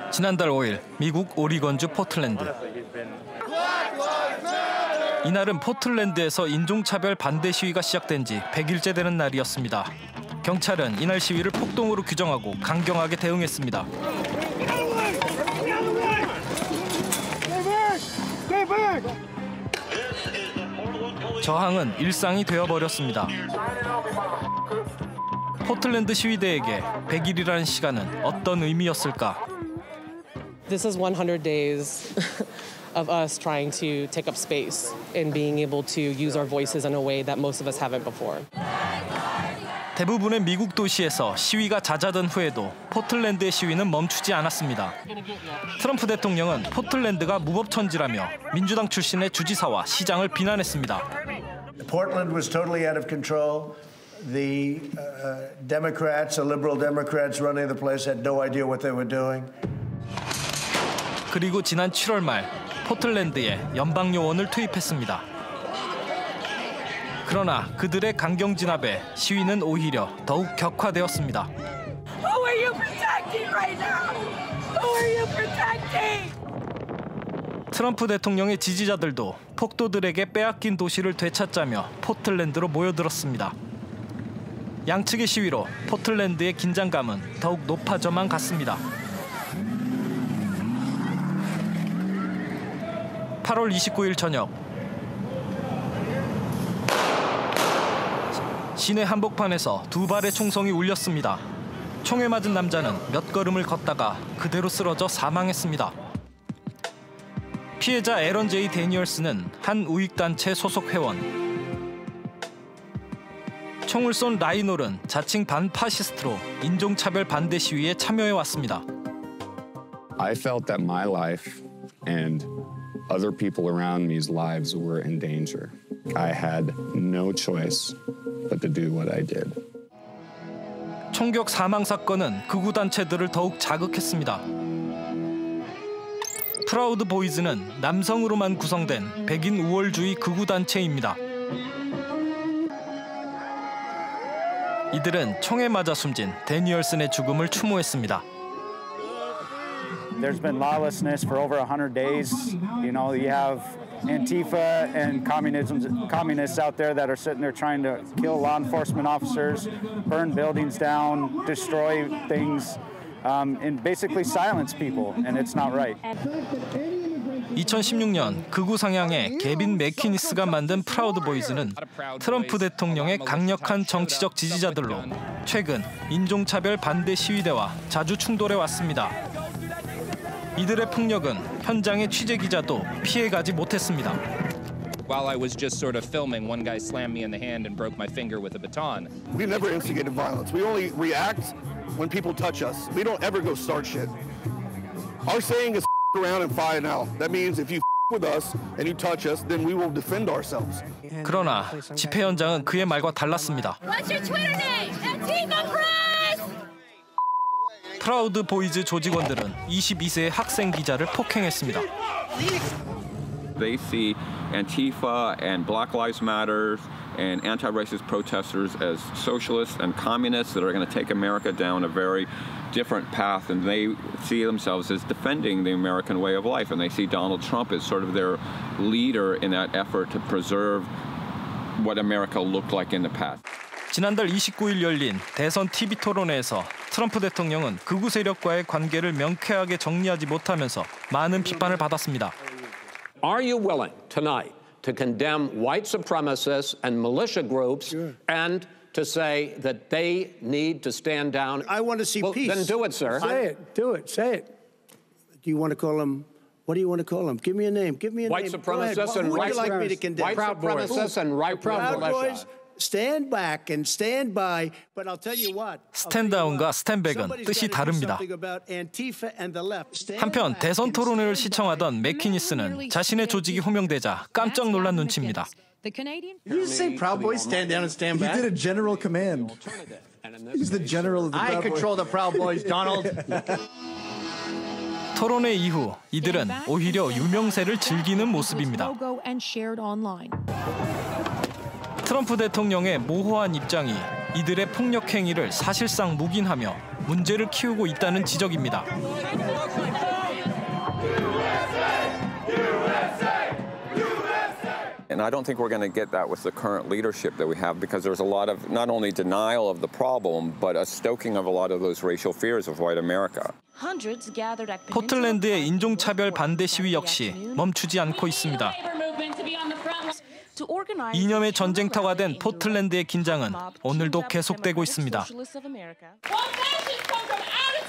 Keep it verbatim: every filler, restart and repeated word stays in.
지난달 오일 미국 오리건주 포틀랜드. 이날은 포틀랜드에서 인종차별 반대 시위가 시작된 지 백일째 되는 날이었습니다. 경찰은 이날 시위를 폭동으로 규정하고 강경하게 대응했습니다. 저항은 일상이 되어버렸습니다. 포틀랜드 시위대에게 백일이라는 시간은 어떤 의미였을까? This is one hundred days of us trying to take up space and being able to use our voices in a way that most of us haven't before. 대부분의 미국 도시에서 시위가 잦아든 후에도 포틀랜드의 시위는 멈추지 않았습니다. 트럼프 대통령은 포틀랜드가 무법천지라며 민주당 출신의 주지사와 시장을 비난했습니다. Portland was totally out of control. The uh, Democrats, the liberal Democrats running the place had no idea what they were doing. 그리고 지난 칠월 말 포틀랜드에 연방 요원을 투입했습니다. 그러나 그들의 강경 진압에 시위는 오히려 더욱 격화되었습니다. Who are you protecting right now? Who are you protecting? 트럼프 대통령의 지지자들도 폭도들에게 빼앗긴 도시를 되찾자며 포틀랜드로 모여들었습니다. 양측의 시위로 포틀랜드의 긴장감은 더욱 높아져만 갔습니다. 팔월 이십구일 저녁 시내 한복판에서 두 발의 총성이 울렸습니다. 총에 맞은 남자는 몇 걸음을 걷다가 그대로 쓰러져 사망했습니다. 피해자 에런 제이 데니얼스는 한 우익단체 소속 회원. 총을 쏜 라이놀은 자칭 반파시스트로 인종차별 반대 시위에 참여해왔습니다. I felt that my life and other people around me's lives were in danger. I had no choice but to do what I did. 총격 사망 사건은 극우 단체들을 더욱 자극했습니다. 프라우드 보이즈는 남성으로만 구성된 백인 우월주의 극우 단체입니다. 이들은 총에 맞아 숨진 데니얼슨의 죽음을 추모했습니다. There's been lawlessness for over one hundred days. You know, you have Antifa and communism, communists out there that are sitting there trying to kill law enforcement officers, burn buildings down, destroy things, um, and basically silence people, and it's not right. 이천십육 년 극우 성향의 개빈 맥키니스가 만든 프라우드 보이즈는 트럼프 대통령의 강력한 정치적 지지자들로 최근 인종차별 반대 시위대와 자주 충돌해 왔습니다. 이들의 폭력은 현장의 취재 기자도 피해가지 못했습니다. While I was just sort of filming, one guy slammed me in the hand and broke my finger with a baton. We never instigated violence. We only react when people touch us. We don't ever go start shit. Our saying is f around and fight out. That means if you f with us and you touch us, then we will defend ourselves. 그러나 집회 현장은 그의 말과 달랐습니다. What's your Twitter name? Antifa Press! 프라우드 보이즈 조직원들은 이십이 세의 학생 기자를 폭행했습니다. They see Antifa and Black Lives Matter and anti-racist protesters as socialists and communists that are going to take America down a very different path, and they see themselves as defending the American way of life, and they see Donald Trump as sort of their leader in that effort to preserve what America looked like in the past. 지난달 이십구일 열린 대선 티비 토론회에서 트럼프 대통령은 극우 세력과의 관계를 명쾌하게 정리하지 못하면서 많은 비판을 받았습니다. Are you willing tonight to condemn white supremacists and militia groups sure. and to say that they need to stand down? I want to see well, peace. Then do it, sir. Say it. Do it. Say it. Do you want to call them? What do you want to call them? Give me a name. Give me a white name. Supremacists and Who would right you like me to condemn? White Proud supremacists boys. and right Proud militia. Boys. Stand back and stand by. But I'll tell you what. 스탠다운과 스탠백은 뜻이 다릅니다. 한편 대선 토론회를 시청하던 맥키니스는 자신의 조직이 호명되자 깜짝 놀란 눈치입니다. Did you say Proud Boys stand down and stand back? He did a general command. He's the general of the Proud Boys. I control the Proud Boys, Donald. 토론회 이후 이들은 오히려 유명세를 즐기는 모습입니다. 트럼프 대통령의 모호한 입장이 이들의 폭력 행위를 사실상 묵인하며 문제를 키우고 있다는 지적입니다. And I don't think we're going to get that with the current leadership that we have, because there's a lot of not only denial of the problem, but a stoking of a lot of those racial fears of white America. 포틀랜드의 인종차별 반대 시위 역시 멈추지 않고 있습니다. 이념의 전쟁터가 된 포틀랜드의 긴장은 오늘도 계속되고 있습니다.